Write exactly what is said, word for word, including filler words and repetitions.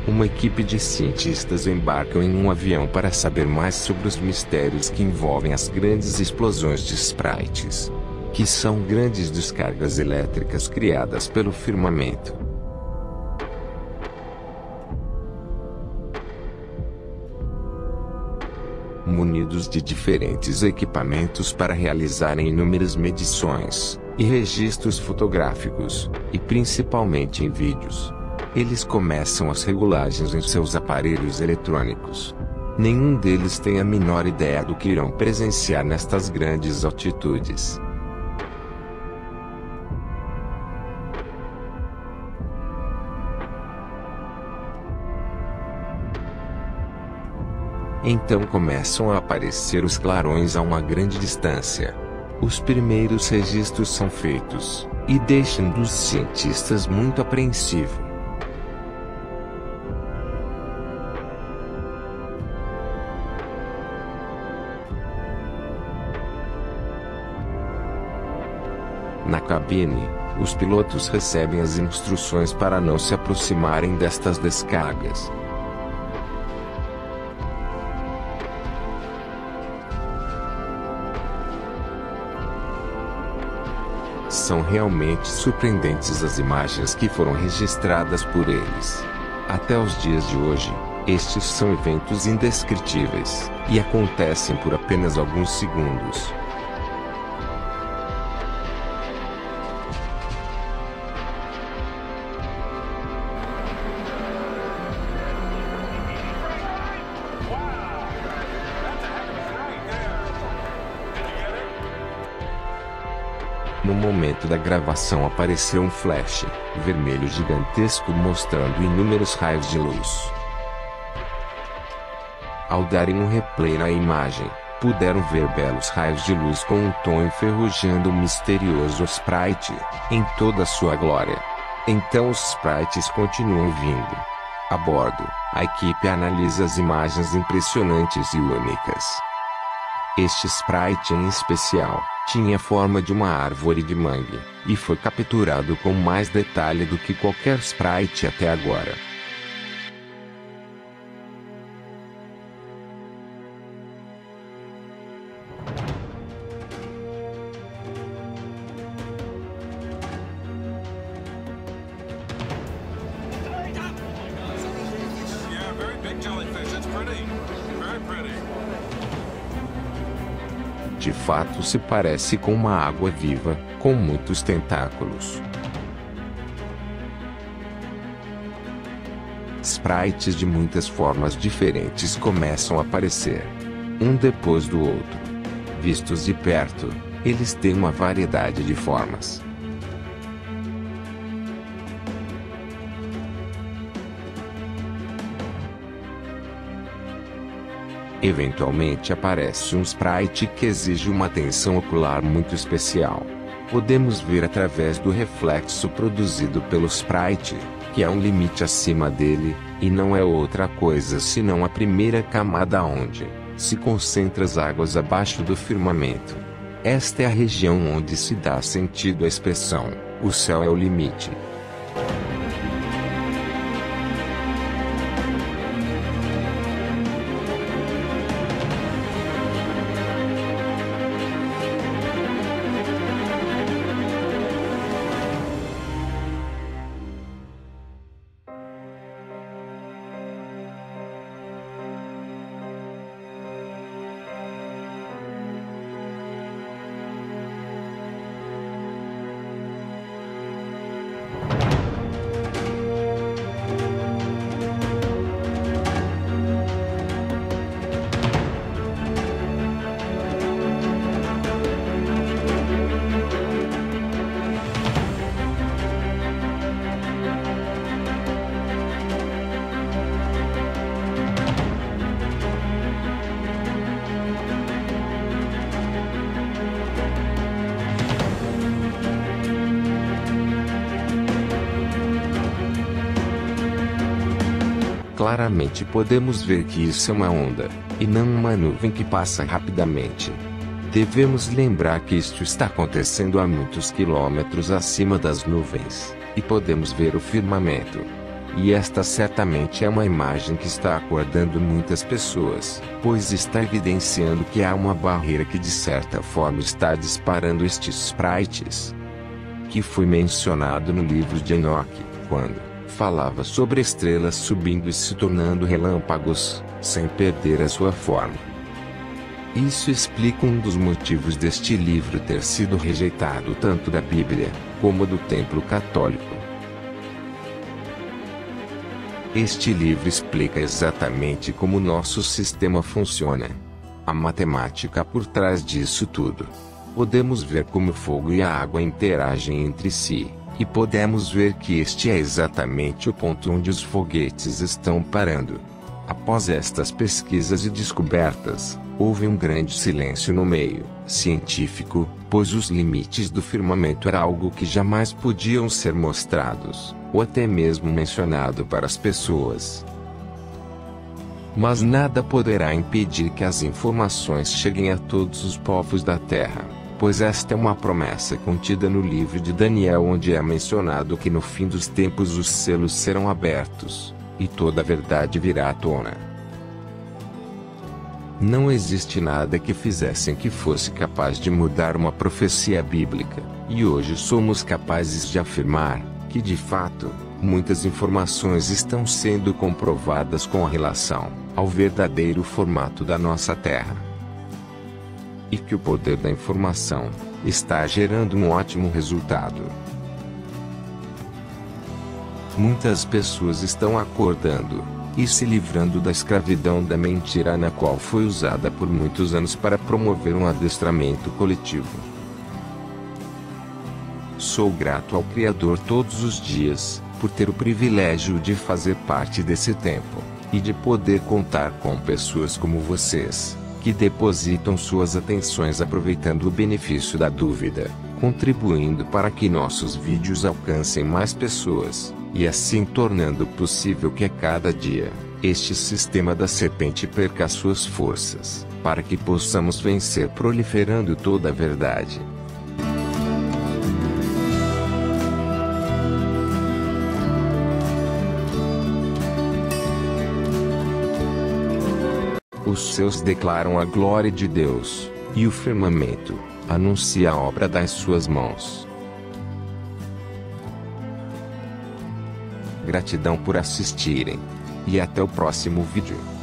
Uma equipe de cientistas embarcam em um avião para saber mais sobre os mistérios que envolvem as grandes explosões de sprites, que são grandes descargas elétricas criadas pelo firmamento. Munidos de diferentes equipamentos para realizarem inúmeras medições e registros fotográficos, e principalmente em vídeos, eles começam as regulagens em seus aparelhos eletrônicos. Nenhum deles tem a menor ideia do que irão presenciar nestas grandes altitudes. Então começam a aparecer os clarões a uma grande distância. Os primeiros registros são feitos, e deixam os cientistas muito apreensivos. Na cabine, os pilotos recebem as instruções para não se aproximarem destas descargas. São realmente surpreendentes as imagens que foram registradas por eles. Até os dias de hoje, estes são eventos indescritíveis, e acontecem por apenas alguns segundos. No momento da gravação apareceu um flash vermelho gigantesco mostrando inúmeros raios de luz. Ao darem um replay na imagem, puderam ver belos raios de luz com um tom enferrujando o misterioso sprite em toda a sua glória. Então os sprites continuam vindo. A bordo, a equipe analisa as imagens impressionantes e únicas. Este sprite em especial tinha a forma de uma árvore de mangue, e foi capturado com mais detalhe do que qualquer sprite até agora. De fato se parece com uma água viva, com muitos tentáculos. Sprites de muitas formas diferentes começam a aparecer, um depois do outro. Vistos de perto, eles têm uma variedade de formas. Eventualmente aparece um sprite que exige uma atenção ocular muito especial. Podemos ver através do reflexo produzido pelo sprite, que há um limite acima dele, e não é outra coisa senão a primeira camada onde se concentram as águas abaixo do firmamento. Esta é a região onde se dá sentido à expressão, o céu é o limite. Claramente podemos ver que isso é uma onda, e não uma nuvem que passa rapidamente. Devemos lembrar que isto está acontecendo a muitos quilômetros acima das nuvens, e podemos ver o firmamento. E esta certamente é uma imagem que está acordando muitas pessoas, pois está evidenciando que há uma barreira que de certa forma está disparando estes sprites, que foi mencionado no livro de Enoque, quando falava sobre estrelas subindo e se tornando relâmpagos, sem perder a sua forma. Isso explica um dos motivos deste livro ter sido rejeitado tanto da Bíblia, como do templo católico. Este livro explica exatamente como o nosso sistema funciona. A matemática por trás disso tudo. Podemos ver como o fogo e a água interagem entre si, e podemos ver que este é exatamente o ponto onde os foguetes estão parando. Após estas pesquisas e descobertas, houve um grande silêncio no meio científico, pois os limites do firmamento era algo que jamais podiam ser mostrados, ou até mesmo mencionado para as pessoas. Mas nada poderá impedir que as informações cheguem a todos os povos da Terra, pois esta é uma promessa contida no livro de Daniel, onde é mencionado que no fim dos tempos os selos serão abertos, e toda a verdade virá à tona. Não existe nada que fizessem que fosse capaz de mudar uma profecia bíblica, e hoje somos capazes de afirmar que, de fato, muitas informações estão sendo comprovadas com relação ao verdadeiro formato da nossa Terra. E que o poder da informação está gerando um ótimo resultado. Muitas pessoas estão acordando e se livrando da escravidão da mentira na qual foi usada por muitos anos para promover um adestramento coletivo. Sou grato ao Criador todos os dias, por ter o privilégio de fazer parte desse tempo, e de poder contar com pessoas como vocês, que depositam suas atenções aproveitando o benefício da dúvida, contribuindo para que nossos vídeos alcancem mais pessoas, e assim tornando possível que a cada dia, este sistema da serpente perca suas forças, para que possamos vencer proliferando toda a verdade. Os céus declaram a glória de Deus, e o firmamento anuncia a obra das suas mãos. Gratidão por assistirem. E até o próximo vídeo.